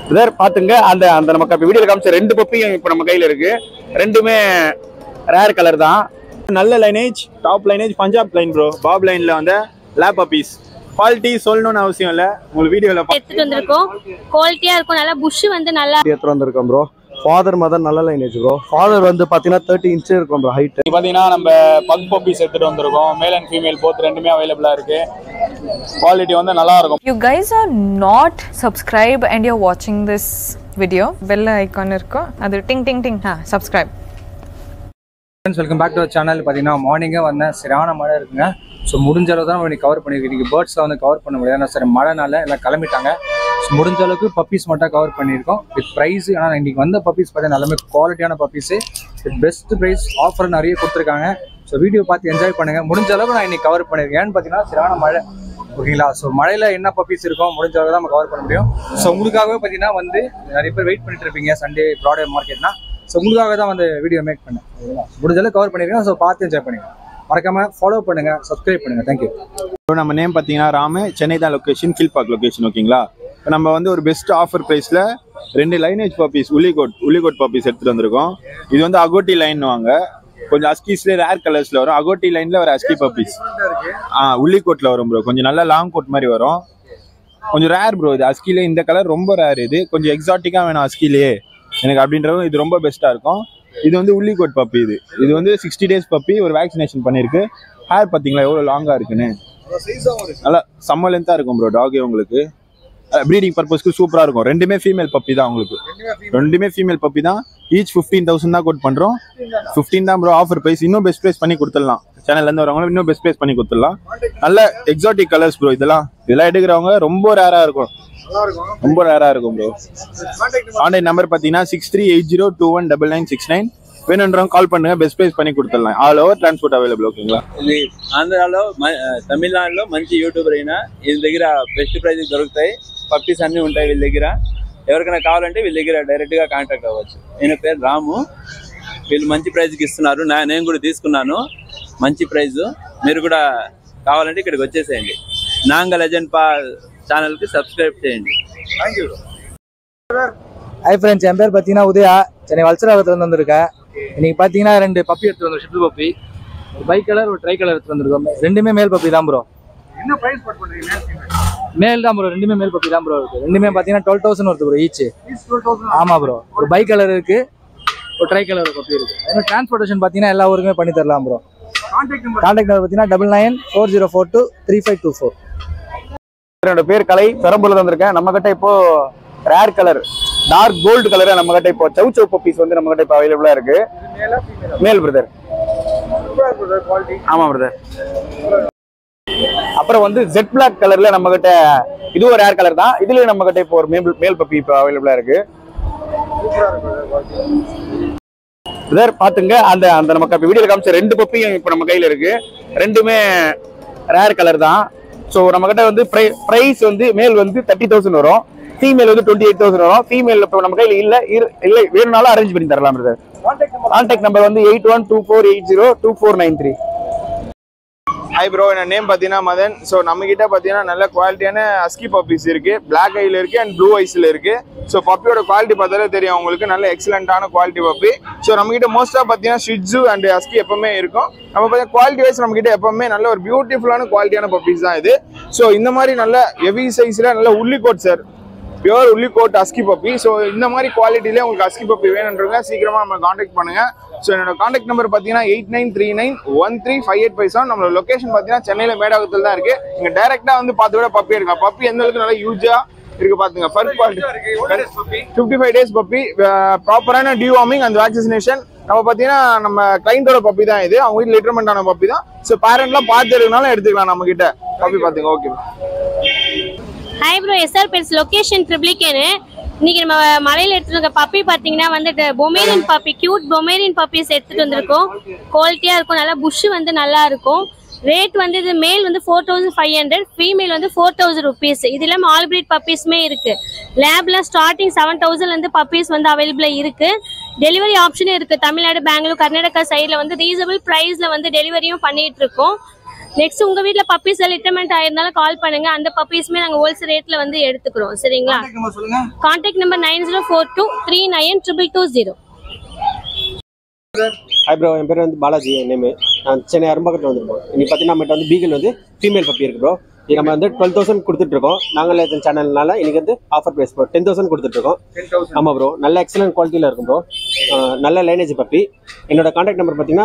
Brother பாத்துங்க அந்த அந்த நமக்கு அப்ப வீடியோல காமிச்ச ரெண்டு பப்பியும் இப்ப நம்ம கையில இருக்கு. ரெண்டுமே ரேர் கலர் தான். நல்ல lineage, top lineage, Punjab line bro. பாப் லைன்ல வந்து லேப் பப்பீஸ். குவாலிட்டி சொல்லணும்னு அவசியம் இல்ல. உங்களுக்கு வீடியோல எடுத்துட்டு வந்திருக்கோம். குவாலிட்டியா இருக்கும். நல்லா புஷ் வந்து நல்லா எடுத்துட்டு வந்திருக்கோம் ப்ரோ. ஃபாதர் மதர் நல்ல லைனேஜ் ப்ரோ. ஃபாதர் வந்து பாத்தீங்கன்னா 30 இன்ச் இருக்கும் ப்ரோ ஹைட். பாத்தீங்கன்னா நம்ம பக் பப்பீஸ் எடுத்துட்டு வந்திருக்கோம். மேல் அண்ட் ஃபீமேல் போத் ரெண்டுமே அவைலபிளா இருக்கு. குவாலிட்டி வந்து நல்லா இருக்கும். You guys are not subscribed and you're watching this video. Bell icon irko adu ting ting ting subscribe. Friends welcome back to channel. பார்த்தீங்கன்னா மார்னிங்கே வந்தேன், சரியான மழை இருக்குங்க. ஸோ முடிஞ்ச அளவு தான் நம்ம கவர் பண்ணியிருக்கோம். இன்றைக்கி பேர்ட்ஸில் வந்து கவர் பண்ண முடியாது, சரி மழைனால எல்லாம் கிளம்பிட்டாங்க. ஸோ முடிஞ்ச அளவுக்கு பப்பீஸ் மட்டும் கவர் பண்ணியிருக்கோம் வித் ப்ரைஸ். ஆனால் இன்றைக்கி வந்த பப்பீஸ் பார்த்தீங்கன்னா எல்லாமே குவாலிட்டியான puppies with best price offer நிறைய கொடுத்துருக்காங்க. ஸோ வீடியோ பார்த்து என்ஜாய் பண்ணுங்கள். முடிஞ்ச அளவுக்கு நான் இன்றைக்கி கவர் பண்ணியிருக்கேன். ஏன்னு பார்த்தீங்கன்னா சரியான மழை, ஓகேங்களா? ஸோ மழையில் என்ன பப்பீஸ் இருக்கும் முடிஞ்ச அளவுக்கு தான் நம்ம கவர் பண்ண முடியும். ஸோ உங்களுக்காகவே பார்த்தீங்கன்னா வந்து நிறைய பேர் வெயிட் பண்ணிட்டு இருப்பீங்க சண்டே ப்ராடே மார்க்கெட்னா. ஸோ உங்களுக்காக தான் வந்து வீடியோ மேக் பண்ணேன். முடிஞ்சாலும் கவர் பண்ணிருக்கேன். ஸோ பார்த்து என்ஜாய் பண்ணுங்க. மறக்காம ஃபாலோ பண்ணுங்க, சப்ஸ்கிரைப் பண்ணுங்க. தேங்க்யூ. நம்ம நேம் பார்த்தீங்கன்னா ராமு, சென்னை தான் லொக்கேஷன், கீழ் பார்க் லொக்கேஷன், ஓகேங்களா? இப்போ நம்ம வந்து ஒரு பெஸ்ட் ஆஃபர் ப்ரைஸில் 2 லைனேஜ் பப்பீஸ் உல்லிகோட் பப்பீஸ் எடுத்துகிட்டு வந்திருக்கோம். இது வந்து அகோட்டி லைன் வாங்க, கொஞ்சம் அஸ்கீஸ்லேயே ரேர் கலர்ஸில் வரும். அகோட்டி லைனில் ஒரு அஸ்கி பப்பீஸ் உல்லிகோட்டில் வரும் ப்ரோ. கொஞ்சம் நல்லா லாங் கோட் மாதிரி வரும். கொஞ்சம் ரேர் ப்ரோ. இது அஸ்கிலே இந்த கலர் ரொம்ப ரேர். இது கொஞ்சம் எக்ஸாட்டிக்காக வேணும் அஸ்கிலே எனக்கு அப்படின்றவும் இது ரொம்ப பெஸ்ட்டாக இருக்கும். இது வந்து உல்லிகோட் பப்பி. இது வந்து 60 days பப்பி. ஒரு வேக்சினேஷன் பண்ணியிருக்கு. ஹேர் பார்த்தீங்களா எவ்வளோ லாங்காக இருக்குன்னு. நல்லா செம்ம லென்த்தாக இருக்கும் ப்ரோ. டாகே உங்களுக்கு ப்ரீடிங் பர்பஸ்க்கு சூப்பராக இருக்கும். ரெண்டுமே ஃபீமேல் பப்பி தான் உங்களுக்கு. ரெண்டுமே ஃபீமேல் பப்பி தான். ஈச் 15,000 தான் கோட் பண்ணுறோம். 15 தான் ப்ரோ ஆஃபர் ப்ரைஸ். இன்னும் பெஸ்ட் ப்ரைஸ் பண்ணி கொடுத்துடலாம். சேனல்லேருந்து வரவங்களும் இன்னும் பெஸ்ட் ப்ரைஸ் பண்ணி கொடுத்துடலாம். நல்ல எக்ஸாட்டிக் கலர்ஸ் ப்ரோ. இதெல்லாம் எடுக்கிறவங்க ரொம்ப ரேராக இருக்கும். ரொம்ப ரேராக இருக்கும் ப்ரோ. கான்டாக்ட் நம்பர் பார்த்தீங்கன்னா 6380219969. வேணுன்றவங்க கால் பண்ணுங்க, பெஸ்ட் ப்ரைஸ் பண்ணி கொடுத்துடலாம். ఆల్ ఓవర్ ట్రాన్స్పోర్ట్ అవైలబుల్, ఓకేங்களா? ఇది ఆంధ్రాలో తమిళనాడులో మంచి యూట్యూబర్ అయినా వీళ్ళ దగ్గర బెస్ట్ ప్రైజ్ దొరుకుతాయి. పప్పీస్ అన్నీ ఉంటాయి వీళ్ళ దగ్గర. ఎవరికైనా కావాలంటే వీళ్ళ దగ్గర డైరెక్ట్గా కాంటాక్ట్ అవ్వచ్చు. ఈయన పేరు రాము. వీళ్ళు మంచి ప్రైజ్కి ఇస్తున్నారు. నేను కూడా తీసుకున్నాను మంచి ప్రైజ్. మీరు కూడా కావాలంటే ఇక్కడికి వచ్చేసేయండి. నాంగ లెజెండ్ ఛానల్కి సబ్స్క్రైబ్ చేయండి. Thank you. ஹாய் ஃப்ரெண்ட்ஸ், என் பேர் பார்த்தீங்கன்னா உதயா. சென்னை வல்சராகத்துலேருந்து வந்திருக்கேன். இன்னைக்கு பார்த்தீங்கன்னா 2 பப்பி எடுத்துட்டு வந்தோம். ஷிப்பிள் பப்பி, ஒரு பை கலர், ஒரு ட்ரை கலர் எடுத்துட்டு வந்திருக்கோம். ரெண்டுமே மேல் பப்பி தான் ப்ரோ. என்ன பிரைஸ் போட் பண்றீங்க? மேல் தான் ப்ரோ. ரெண்டுமே மேல் பப்பி தான் ப்ரோ இருக்கு. ரெண்டுமே பார்த்தீங்கன்னா 12,000 வருது ப்ரோ ஈச். 12,000. ஆமாம் ப்ரோ. ஒரு பை கலர் இருக்கு, ஒரு ட்ரை கலர் பப்பி இருக்கு. அதே டிரான்ஸ்போர்ட்டேஷன் பார்த்தீங்கன்னா எல்லா ஊருக்குமே பண்ணி தரலாம் ப்ரோ. கான்டாக்ட் நம்பர் பார்த்தீங்கன்னா 9940423524. என்னோட பேர் கலை, பெரம்பூர்ல வந்திருக்கேன். நம்ம கிட்ட இப்போ rare colour, dark gold colour நம்ம கிட்ட இப்போ சவு பப்பீஸ் வந்து நம்ம கிட்ட இப்போ அவைலபிளா இருக்கு. மேல் பிரதர். ஆமா பிரதர். அப்புறம் வந்து ஜெட் பிளாக் கலர்ல நம்ம கிட்ட இது ஒரு ரேர் கலர் தான். இதுலயும் நம்ம கிட்ட இப்போ ஒரு மேல் பப்பி இப்போ அவைலபிளா இருக்கு. பிரதர் பாத்துங்க அந்த அந்த நமக்கு அப்ப வீடியோல காமிச்ச 2 பப்பியும் இப்போ நம்ம கையில இருக்கு. ரெண்டுமே ரேர் கலர் தான். ஸோ நம்ம கிட்ட வந்து பிரைஸ் வந்து மேல் வந்து 30,000 வரும், ஃபீமேல் வந்து 28,000 வரும். ஃபீமேல் இப்போ நம்ம கையில் இல்லை வேணும்னாலும் அரேஞ்ச் பண்ணி தரலாம் பிரதர். கான்டாக்ட் நம்பர் வந்து 8124802493. ஹாய் ப்ரோ, என் நேம் பார்த்தீங்கன்னா மதன். ஸோ நம்மகிட்ட பார்த்தீங்கன்னா நல்ல குவாலிட்டியான அஸ்கி பப்பீஸ் இருக்கு. பிளாக் ஐல இருக்கு அண்ட் ப்ளூ ஐஸ்ல இருக்கு. ஸோ பப்பியோட குவாலிட்டி பார்த்தாலே தெரியும் உங்களுக்கு, நல்ல எக்ஸலண்டான குவாலிட்டி பப்பி. ஸோ நம்மகிட்ட மோஸ்ட்டாக பார்த்தீங்கன்னா ஷிட்ஸு அண்ட் அஸ்கி எப்பவுமே இருக்கும். நம்ம பார்த்தீங்கன்னா குவாலிட்டி வைஸ் நம்மகிட்ட எப்பவுமே நல்ல ஒரு பியூட்டிஃபுல்லான குவாலிட்டியான பப்பீஸ் தான் இது. ஸோ இந்த மாதிரி நல்ல ஹெவி சைஸில் நல்ல woolly coat sir, pure woolly coat husky puppy. So இந்த மாதிரி குவாலிட்டியிலே உங்களுக்கு அஸ்கி பப்பி வேணுன்றவங்க சீக்கிரமாக நம்ம காண்டாக்ட் பண்ணுங்க. ஸோ என்னோட காண்டாக்ட் நம்பர் பார்த்தீங்கன்னா 8939135857. நம்மளோட லொக்கேஷன் பார்த்தீங்கன்னா சென்னையில் மேடாகத்தில் தான் இருக்கு. நீங்கள் டைரெக்டாக வந்து பார்த்து விட பப்பி எடுக்கலாம். பப்பி எந்த அளவுக்கு நல்லா யூஜா இருக்கு பாத்துங்க. ஃபர் குவாலிட்டி 55 days பப்பி, ப்ராப்பரான டிவார்மிங் அண்ட் வேக்சினேஷன். நம்ம பார்த்தீங்கன்னா நம்ம கிளைண்டோட பப்பி தான் இது. அவங்க வீட்டில் லிட்டர்மெண்ட் ஆன பப்பி தான். ஸோ பேரண்ட்லாம் பார்த்து எடுக்கனாலும் எடுத்துக்கலாம் நம்ம கிட்ட பப்பி பாத்துங்க. Okay. Hi bro, SR pets location ட்ரிபிளிகேனு. இன்னைக்கு நம்ம மலையில எடுத்துட்டு இருக்க பப்பி பாத்தீங்கன்னா வந்துட்டு pomeranian puppy, cute pomeranian puppies எடுத்துட்டு வந்திருக்கோம். குவாலிட்டியா இருக்கும். நல்லா புஷ் வந்து நல்லா இருக்கும். ரேட் வந்து இது மேல் வந்து 4,500, ஃபீமேல் வந்து 4,000 rupees. இது இல்லாமல் ஆல் பிரீட் பப்பீஸுமே இருக்கு. லேப்ல ஸ்டார்டிங் 7,000 பப்பீஸ் வந்து அவைலபிளா இருக்கு. டெலிவரி ஆப்ஷனும் இருக்கு. தமிழ்நாடு, பெங்களூர், கர்நாடகா சைடில் வந்து ரீசனபிள் ப்ரைஸ்ல வந்து டெலிவரியும் பண்ணிட்டு இருக்கோம். நெக்ஸ்ட் உங்க வீட்ல பப்பீஸ் லிட்டர்மெண்ட் ஆயிருந்தாலும் கால் பண்ணுங்க. அந்த பப்பீஸ்மே நாங்க ஹோல்சேல் ரேட்ல வந்து எடுத்துக்கிறோம். சரிங்களா? Contact number 9042392220. ஹாய் ப்ரோ, என் பேர் வந்து பாலாஜி. என் நேம் நான் சென்னை அரும்பாக்கத்தில் வந்திருக்கோம். இன்னைக்கு பார்த்தீங்கன்னா நம்மகிட்ட வந்து பீகிள் வந்து ஃபீமேல் பப்பி இருக்கு ப்ரோ. இது நம்ம வந்து 12,000 கொடுத்துட்ருக்கோம். நாங்களே சேனல்னால இன்னைக்கு வந்து ஆஃபர் ப்ரைஸ் ப்ரோ 10,000 கொடுத்துட்ருக்கோம். ஆமாம் ப்ரோ, நல்ல எக்ஸலன்ட் குவாலிட்டியில் இருக்கும் ப்ரோ. நல்ல லைனேஜ் பப்பி. என்னோட கான்டாக்ட் நம்பர் பார்த்தீங்கன்னா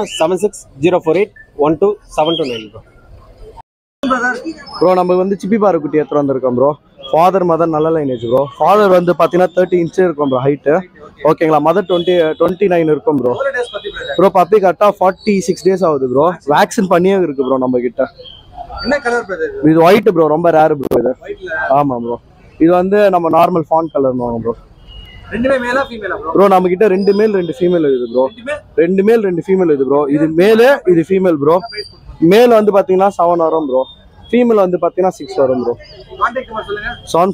7604812729 ப்ரோ. ப்ரோ நம்ம வந்து சிப்பி பாரு குட்டி எடுத்துகிட்டு வந்திருக்கோம் ப்ரோ. ஃபாதர் மதர் நல்ல லைனேஜ் ப்ரோ. ஃபாதர் வந்து பார்த்தீங்கன்னா 30 இன்ச்சு இருக்கும் ப்ரோ ஹைட்டு. ஓகேங்களா? மதர் 29 இருக்கும் ப்ரோ. ப்ரோ பப்பி கரெக்டாக 46 days ஆகுது ப்ரோ. வேக்சின் பண்ணியே இருக்கு ப்ரோ நம்ம கிட்ட. என்ன கலர் பிரதர்? இது ஒயிட் ப்ரோ, ரொம்ப ரேர் ப்ரோ இது. ஆமாம் ப்ரோ, இது வந்து நம்ம நார்மல் ஃபான் கலர் ப்ரோ. ரெண்டுமே மேலா ஃபீமேலா ப்ரோ? ப்ரோ நம்ம கிட்ட 2 மேல் 2 ஃபீமேல் இருக்குது ப்ரோ. 2 மேல் 2 ஃபீமேல் இது ப்ரோ. இது மேலு, இது ஃபீமேல் ப்ரோ. மேல் வந்து பார்த்தீங்கன்னா 7 வரும் ப்ரோ. ஃபீமேல் வந்து பார்த்தீங்கன்னா 6 வரும் ப்ரோ. கான்டாக்ட் நம்பர் சொல்லுங்க.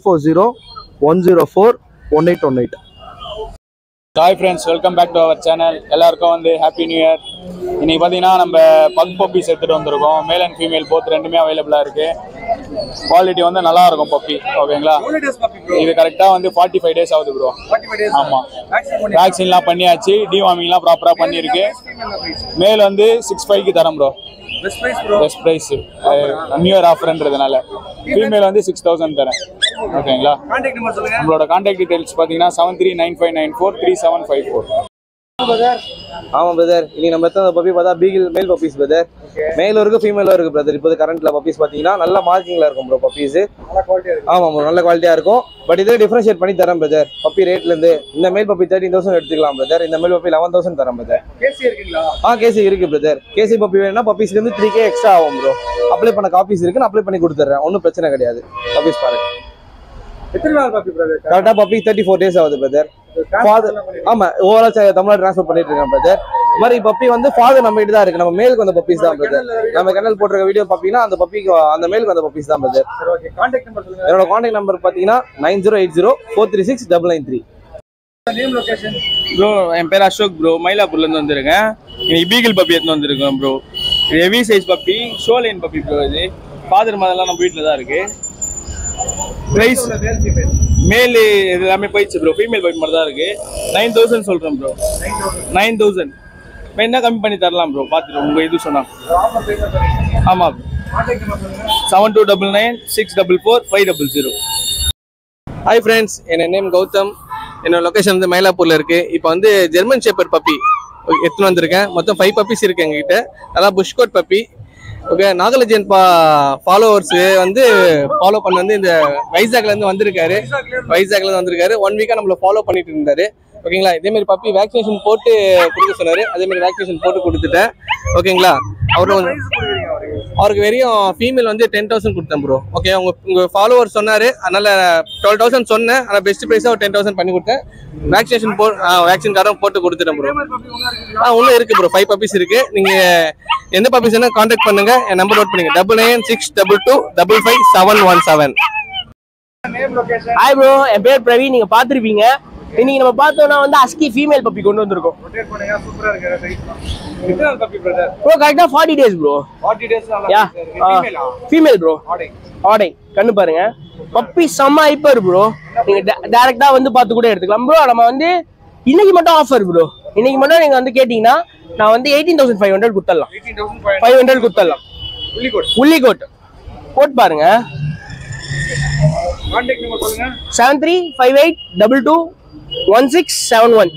7401041818. Hi friends, welcome back to our channel. எல்லாருக்கும் வந்து ஹாப்பி நியூ இயர். இன்னைக்கு பார்த்தீங்கன்னா நம்ம பக் பப்பீஸ் எடுத்துகிட்டு வந்திருக்கோம். மேல் அண்ட் ஃபீமேல் போத் ரெண்டுமே அவைலபிளாக இருக்குது. குவாலிட்டி வந்து நல்லா இருக்கும் பப்பி. ஓகேங்களா? இது கரெக்டாக வந்து 45 days ஆகுது ப்ரோ. ஆமாம், வேக்சின்லாம் பண்ணியாச்சு, டிவார்மிங்லாம் ப்ராப்பராக பண்ணியிருக்கு. மேல் வந்து 65க்கு தரோம் bro. Best price new year ஆஃபர்ன்றதுனால. ஃபீமேல் வந்து 6,000 தரேன். ஓகேங்களா? நம்மளோட கான்டாக்ட் டீடைல்ஸ் பார்த்தீங்கன்னா 7395943754. ஆமாம் பிரதர், இன்னைக்கு நம்ம எத்தனை பப்பி பார்த்தா பீகிள் மேல் பப்பீஸ் பிரதர். மேலும் இருக்கு ஃபீமேலும் இருக்கு பிரதர். இப்போ கரண்ட்ல பப்பீஸ் பார்த்தீங்கன்னா நல்ல மார்க்கிங்ல இருக்கும் ப்ரோ பப்பீஸ். ஆமாம் ப்ரோ, நல்ல குவாலிட்டியா இருக்கும். பட் இதே டிஃபரன்ஷியேட் பண்ணி தரேன் பிரதர். பப்பி ரேட்ல இருந்து இந்த மேல் பப்பி 13,000 எடுத்துக்கலாம் பிரதர். இந்த மேல் பப்பி 11,000 தரேன் பிரதர். கேசி இருக்குங்களா? கேசி இருக்கு பிரதர். கேசி பப்பி வேணும்னா பப்பீஸ்ல இருந்து 3K எக்ஸ்ட்ரா ஆகும் ப்ரோ. அப்ளை பண்ண காப்பீஸ் இருக்கு, நான் அப்ளை பண்ணி கொடுத்துறேன். ஒன்றும் பிரச்சனை கிடையாது. பப்பீஸ் பாருங்க. எத்தனை நாள் பப்பி பிரதர்? கரெக்டா பப்பி 34 days ஆகுது பிரதர். ஃபாதர் ஆமா, ஓவரால் தமிழ்நாடு ட்ரான்ஸ்ஃபர் பண்ணிட்டு இருக்கேன் பிரதர். இந்த மாதிரி பப்பி வந்து ஃபாதர் நம்ம கிட்ட தான் இருக்கு. நம்ம மேலுக்கு வந்த பப்பீஸ் தான் பிரதர். நம்ம கனல் போட்டிருக்க வீடியோ பாப்பீங்கன்னா அந்த பப்பிக்கு அந்த மேலுக்கு வந்த பப்பீஸ் தான் பிரதர். கான்டாக்ட் நம்பர் சொல்லுங்க. என்னோட கான்டாக்ட் நம்பர் பாத்தீங்கன்னா 9080436993. நேம் லொகேஷன் ப்ரோ, என் பேர் அசோக் ப்ரோ. மயிலாப்பூர்லேருந்து வந்திருக்கேன். இன்னைக்கு பீகிள் பப்பி எடுத்துன்னு வந்திருக்கேன் ப்ரோ. இது heavy size puppy, show line puppy bro. இது ஃபாதர் மதர்லாம் நம்ம வீட்டில் தான் இருக்கு. ப்ரைஸ் மேல் இது எல்லாமே போயிடுச்சு ப்ரோ. ஃபீமேல் பப்பி மட்டும் தான் இருக்கு. 9,000 சொல்கிறேன் ப்ரோ. 9,000 என்ன கம்மி பண்ணி தரலாம் ப்ரோ. பார்த்துட்டு உங்கள் இது சொன்னா. ஆமாம், 7299644500. ஹாய் ஃப்ரெண்ட்ஸ், என் நேம் கௌதம். என்னோட லொகேஷன் வந்து மயிலாப்பூர்ல இருக்கு. இப்போ வந்து ஜெர்மன் ஷெப்பர்ட் பப்பி எடுத்துன்னு வந்திருக்கேன். மொத்தம் 5 பப்பீஸ் இருக்கு எங்ககிட்ட. அதான் புஷ்கோட் பப்பி. ஓகே, நாகலஜன் ஃபாலோவர்ஸ் வந்து ஃபாலோ பண்ண வந்து இந்த வைசாக்ல இருந்து வந்திருக்காரு. 1 வீக்கா நம்மள ஃபாலோ பண்ணிட்டு இருந்தாரு. ஓகேங்களா? இதே மாதிரி பப்பி வேக்சினேஷன் போட்டு கொடுக்க சொன்னாரு. அதே மாதிரி வேக்சினேஷன் போட்டு கொடுத்துட்டேன். ஓகேங்களா? அவருக்கு வெறும் ஃபீமேல் வந்து 10,000 கொடுத்தேன் ப்ரோ. ஓகே, உங்க ஃபாலோவர் சொன்னாரு, அதனால 12,000 சொன்னேன். ஆனால் பெஸ்ட் ப்ரைஸாக ஒரு 10,000 பண்ணி கொடுத்தேன். வேக்சினேஷன் வேக்சின் கார்டும் போட்டு கொடுத்துட்டேன் ப்ரோ. உள்ள இருக்கு ப்ரோ. 5 பப்பீஸ் இருக்கு. நீங்க எந்த பப்பீஸ் என்ன கான்டாக்ட் பண்ணுங்க. என் நம்பர் நோட் பண்ணுங்க. 9962255717. ஹாய் ப்ரோ, என் பேர் பிரவீன். நீங்க பாத்திருப்பீங்க. இன்னைக்கு நம்ம பார்த்தோம்னா வந்து அஸ்கி ஃபீமேல் பப்பி கொண்டு வந்திருக்கோம். ப்ரோ கரெக்டா 40 days ப்ரோ. 40 days யா ஃபீமேல் ப்ரோ. ஆடை கண்ணு பாருங்க. பப்பி செம்ம ஹைப்பர் ப்ரோ. நீங்க டைரக்டா வந்து பார்த்து கூட எடுத்துக்கலாம் ப்ரோ. நம்ம வந்து இன்னைக்கு மட்டும் ஆஃபர் ப்ரோ. இன்னைக்கு மட்டும் நீங்க வந்து கேட்டீங்கன்னா நான் வந்து 18,500 குத்தரலாம். 500 குத்தரலாம். உள்ளிகோட் போட் பாருங்க. கான்டாக்ட் நம்பர் சொல்லுங்க. 7358221671.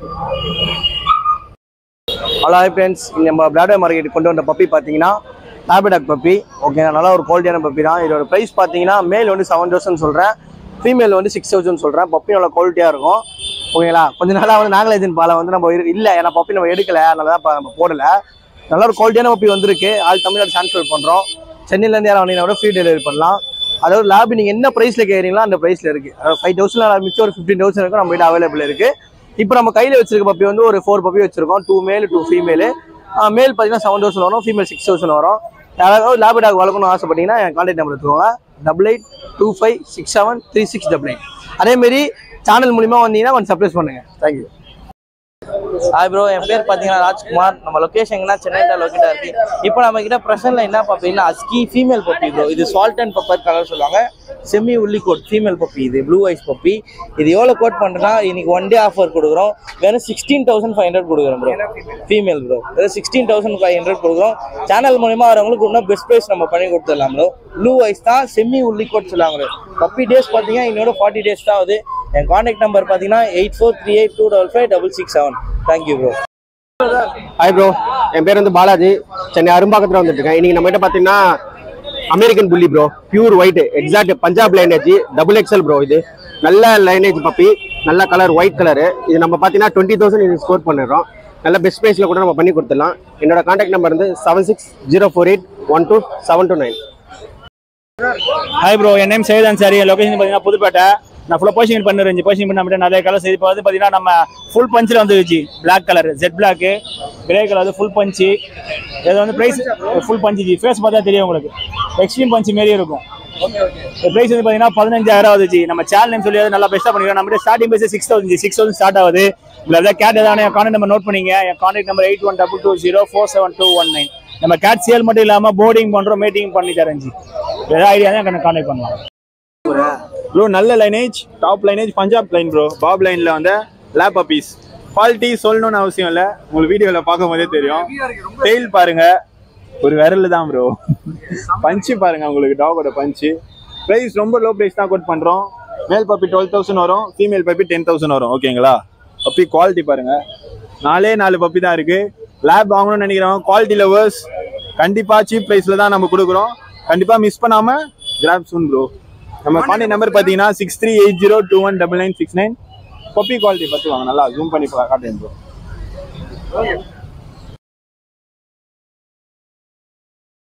ஹலோ ஃப்ரெண்ட்ஸ், நம்ம பிளாடர் மார்க்கெட் கொண்டு வந்த பப்பி பார்த்தீங்கன்னா லேப்டாக் பப்பி. ஓகே, நல்லா ஒரு குவாலிட்டியான பப்பி தான். இதோட ப்ரைஸ் பார்த்தீங்கன்னா மேல் வந்து 7,000 சொல்கிறேன். ஃபீமேல் வந்து 6,000 சொல்கிறேன். பப்பி நல்லா குவாலிட்டியாக இருக்கும். ஓகேங்களா? கொஞ்ச நாளாக வந்து நாகலேஜன் பாலை வந்து நம்ம இல்லை, ஏன்னா பப்பி நம்ம எடுக்கலை, அதனால தான் நம்ம போடலை. நல்ல ஒரு குவாலிட்டியான பப்பி வந்திருக்கு. ஆல் தமிழ்நாடு ட்ரான்ஸ்ஃபர் பண்ணுறோம். சென்னையிலேருந்து யாரும் வந்தீங்கன்னா கூட ஃப்ரீ டெலிவரி பண்ணலாம். அதாவது லேப் நீங்கள் என்ன ப்ரைஸில் கேட்குறீங்களோ அந்த ப்ரைஸில் இருக்குது. அதாவது 5,000 மிச்சம் ஒரு 15,000 இருக்கும். நம்ம கிட்ட அவைலபிள் இருக்குது. இப்போ நம்ம கையில் வச்சிருக்க பப்பி வந்து ஒரு 4 பப்பி வச்சிருக்கோம். 2 மேல் 2 ஃபீமேலு. மேல் பார்த்தீங்கன்னா 7,000 வரும். ஃபீமேல் 6,000 வரும். யாராவது லேப்டாக் வளர்க்கணும்னு ஆசைப்பட்டீங்கன்னா என் கான்டாக்ட் நம்பர் எடுத்துக்கோங்க. 8825673688. அதேமாரி சேனல் மூலிமா வந்தீங்கன்னா கொஞ்சம் சர்ப்ரைஸ் பண்ணுங்கள். தேங்க்யூ. ஹாய் ப்ரோ, என் பேர் பார்த்தீங்கன்னா ராஜ்குமார். நம்ம லொக்கேஷன் எங்கன்னா சென்னையில் லொக்கேட்டாக இருக்கு. இப்போ நம்ம கிட்ட ப்ரெசென்ட்ல என்ன பார்த்தீங்கன்னா அஸ்கி ஃபீமேல் பப்பி ப்ரோ. இது சால்ட் அண்ட் பெப்பர் கலர் சொல்லுவாங்க. Semi woolly coat female puppy. இது ப்ளூ ஐஸ் பப்பி. இது எவ்வளோ கோட் பண்ணுறேன்னா இன்னைக்கு 1 டே ஆஃபர் கொடுக்குறோம். வெறும் 16,500 கொடுக்குறோம் ப்ரோ. ஃபீமேல் ப்ரோ வெறும் 16,500 கொடுக்குறோம். சேனல் மூலியமாக வரவங்களுக்கு இன்னும் பெஸ்ட் ப்ரைஸ் நம்ம பண்ணி கொடுத்துடலாம் ப்ரோ. ப்ளூ ஐஸ் தான் செமி உள்ளி கோட் சொல்லுவாங்க. பப்பி டேஸ் பார்த்தீங்கன்னா இன்னொரு 40 டேஸ் தான் ஆகுது. என் கான்டாக்ட் நம்பர் பார்த்தீங்கன்னா 8438255657. Thank you bro. ஹாய் ப்ரோ, என் பேர் வந்து பாலாஜி. சென்னை அரும்பாக்கத்தில் வந்துட்டு இருக்கேன். இன்னைக்கு நம்மகிட்ட பார்த்தீங்கன்னா American bully bro, pure white, exact Punjab lineage, double XL bro. இது நல்ல லைனேஜ் பப்பி, நல்ல கலர் ஒயிட் கலரு. இது நம்ம பார்த்தீங்கன்னா 20,000 இது ஸ்கோர் பண்ணிடுறோம். நல்ல பெஸ்ட் ப்ரைஸில் கூட நம்ம பண்ணி கொடுத்துடலாம். என்னோட கான்டாக்ட் நம்பர் வந்து 7604812729. ஹாய் ப்ரோ, என் நேம் சையத் அன்சாரி. லொகேஷன் பார்த்தீங்கன்னா புதுப்பேட்டை. நான் ஃபுல்லாக போஷிங் பண்ணிருந்துச்சு. போஷிங் பண்ண நிறைய கலர்ஸ். இப்போ வந்து பார்த்தீங்கன்னா நம்ம ஃபுல் பஞ்சில் வந்துருச்சு. Black colour, jet black, grey colour வந்து ஃபுல் பஞ்சு. இது வந்து ப்ரைஸ் ஃபுல் பஞ்சு. ஃபேஸ் பார்த்தா தெரியும் உங்களுக்கு, எக்ஸ்ட்ரீம் பஞ்சு மாரி இருக்கும். ப்ரைஸ் வந்து பார்த்தீங்கன்னா 15,000 ஆகுது. நம்ம சேனல் நேம் சொல்லி நல்லா பெஸ்ட்டாக பண்ணிக்கிறோம். நம்ம ஸ்டார்டிங் ப்ரைஸ் 6,000 ஸ்டார்ட் ஆகுது. இல்லை ஏதாவது கேட் ஏதாவது என் கான்டாக்ட் நம்பர் நோட் பண்ணிங்க. என் கான்டாக்ட் நம்பர் 8122047219. நம்ம கேட் சேல் மட்டும் இல்லாமல் போர்டிங் பண்ணுறோம், மீட்டிங் பண்ணி தரேன். ஏதாவது ஐடியா தான் எனக்கு கான்டாக்ட் பண்ணலாம் ப்ரோ. நல்ல lineage, top lineage, Punjab line bro. பாப் லைனில் வந்து லேப் பப்பீஸ். குவாலிட்டி சொல்லணும்னு அவசியம் இல்லை, உங்களுக்கு வீடியோவில் பார்க்கும் போதே தெரியும். டெயில் பாருங்க, ஒரு விரல் தான் ப்ரோ. பஞ்சு பாருங்க, உங்களுக்கு டாகோட பஞ்சு. ப்ரைஸ் ரொம்ப லோ ப்ரைஸ் தான் கோட் பண்ணுறோம். மேல் பப்பி 12,000 வரும், ஃபீமேல் பப்பி 10,000 வரும். ஓகேங்களா? பப்பி குவாலிட்டி பாருங்க, 4 பப்பி தான் இருக்கு. லேப் வாங்கணும்னு நினைக்கிறவங்க, குவாலிட்டி லவர்ஸ், கண்டிப்பாக சீப் ப்ரைஸில் தான் நம்ம கொடுக்குறோம். கண்டிப்பாக மிஸ் பண்ணாமல் கிராப் சூன் ப்ரோ. நம்ம கான்டாக்ட் நம்பர் பார்த்தீங்கன்னா 6380219969. பப்பி குவாலிட்டி பார்த்து வாங்க, நல்லா ஜூம் பண்ணி காட்டுறேன் ப்ரோ.